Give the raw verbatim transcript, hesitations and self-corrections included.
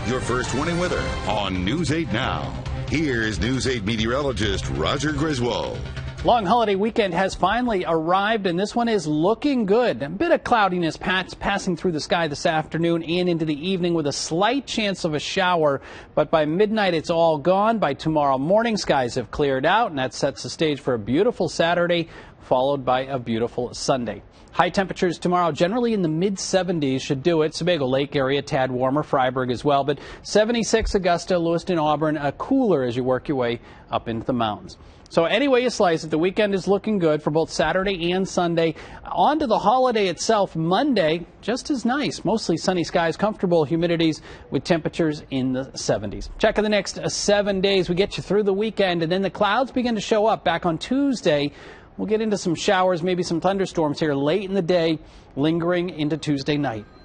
your first warning weather on News eight Now. Here's News eight meteorologist Roger Griswold. Long holiday weekend has finally arrived, and this one is looking good. A bit of cloudiness pass passing through the sky this afternoon and into the evening with a slight chance of a shower, but by midnight it's all gone. By tomorrow morning, skies have cleared out, and that sets the stage for a beautiful Saturday, followed by a beautiful Sunday. High temperatures tomorrow, generally in the mid seventies, should do it. Sebago Lake area, tad warmer. Freiburg as well. But seventy-six, Augusta, Lewiston, Auburn, uh, cooler as you work your way up into the mountains. So any way you slice it, the weekend is looking good for both Saturday and Sunday. On to the holiday itself, Monday, just as nice. Mostly sunny skies, comfortable humidities with temperatures in the seventies. Check in the next uh, seven days. We get you through the weekend, and then the clouds begin to show up back on Tuesday. We'll get into some showers, maybe some thunderstorms here late in the day, lingering into Tuesday night.